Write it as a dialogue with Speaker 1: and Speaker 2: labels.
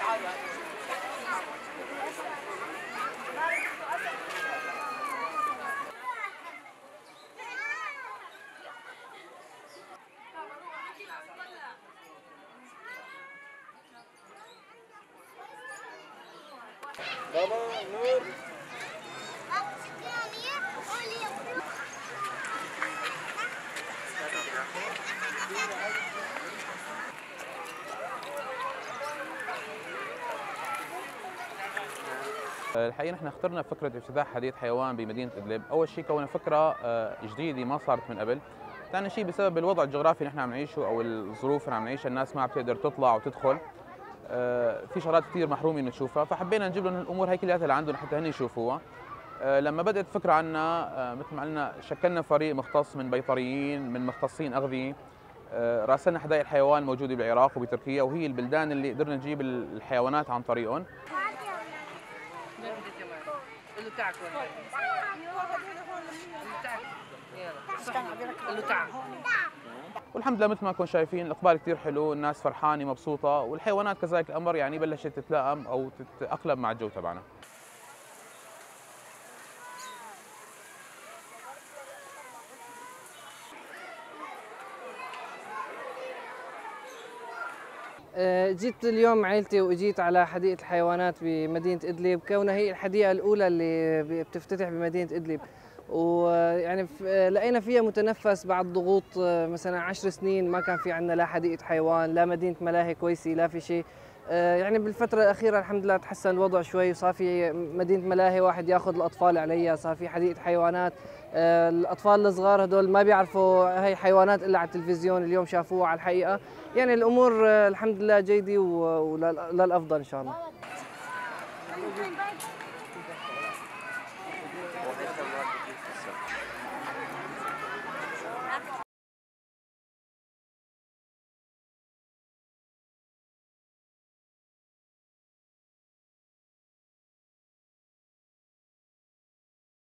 Speaker 1: بابا نور.
Speaker 2: الحقيقة نحن اخترنا فكرة افتتاح حديقة حيوان بمدينة إدلب. أول شيء كونها فكرة جديدة ما صارت من قبل. ثاني شيء بسبب الوضع الجغرافي اللي نحن عم نعيشه أو الظروف اللي عم نعيشها، الناس ما عم تقدر تطلع وتدخل. في شغلات كثير محرومين نشوفها، فحبينا نجيب لهم الأمور هي كلها اللي عندهم حتى هن يشوفوها. لما بدأت الفكرة عنا مثل ما قلنا شكلنا فريق مختص من بيطريين، من مختصين أغذية. راسلنا حدائق الحيوان موجودة بالعراق وبتركيا، وهي البلدان اللي قدرنا نجيب الحيوانات عن طريقهم. والحمد لله مثل ما كنتم شايفين الاقبال كثير حلو، الناس فرحانه مبسوطه، والحيوانات كذلك الامر يعني بلشت تتلائم او تتاقلم مع الجو تبعنا.
Speaker 3: جيت اليوم عائلتي واجيت على حديقة الحيوانات بمدينة إدلب، كونها هي الحديقة الأولى اللي بتفتتح بمدينة إدلب، ويعني لقينا فيها متنفس بعد ضغوط مثلا 10 سنين ما كان في عندنا لا حديقة حيوان لا مدينة ملاهي كويسة لا في شيء. يعني بالفترة الأخيرة الحمد لله تحسن الوضع شوي، وصار في مدينة ملاهي واحد ياخذ الأطفال عليها، صار في حديقة حيوانات. الأطفال الصغار هدول ما بيعرفوا هي حيوانات إلا على التلفزيون، اليوم شافوها على الحقيقة. يعني الأمور الحمد لله جيدة وللأفضل إن شاء الله.